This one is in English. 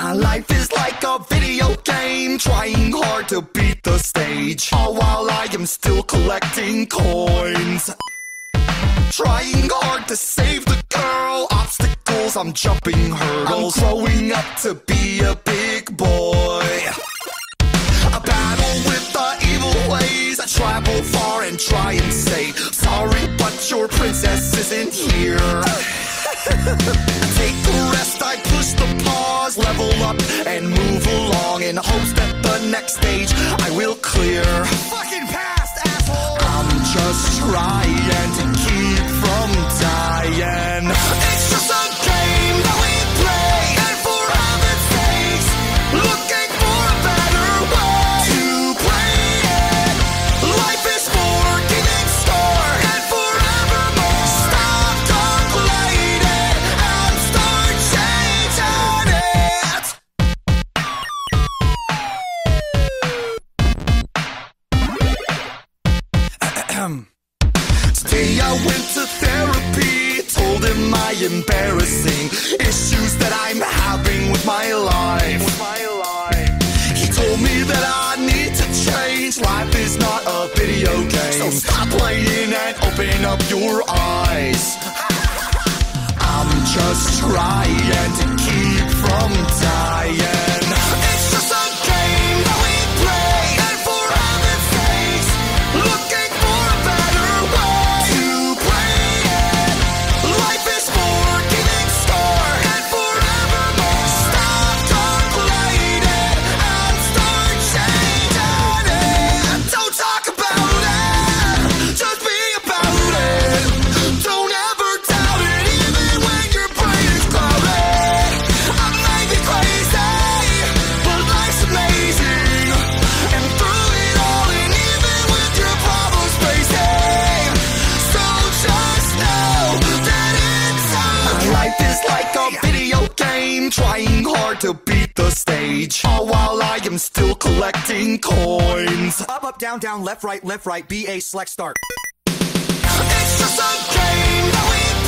My life is like a video game, trying hard to beat the stage, all while I am still collecting coins. Trying hard to save the girl, obstacles, I'm jumping hurdles. I'm growing up to be a big boy. A battle with the evil ways, I travel far and try and say sorry, but your princess isn't here. I take a rest, I push the pause, level up and move along in hopes that the next stage I will clear. Fucking past, asshole! I'm just trying to keep from dying. It's just a game that we play, and for heaven's sakes, looking for a better way to play it. Life is for keeping score, and forevermore. Stop complaining and start changing it. Today I went to therapy, told him my embarrassing issues that I'm having with my life. He told me that I need to change, life is not a video game, so stop playing and open up your eyes. I'm just trying to keep from dying. It's just a game that we play, and for heaven's sakes, looking for a better way to play it. Life is for keeping score, and forevermore. Stop complaining and start changing it. Don't talk about it, just be about it. Don't ever doubt it, even when your brain is clouded. I may be crazy, but life's amazing. And through it all, and even with your problems facing, so just know that it's okay. My life is like a video game, trying hard to beat the stage, all while I am still collecting coins. Up, down, down, left, right, B, A, select, start. It's just a game that we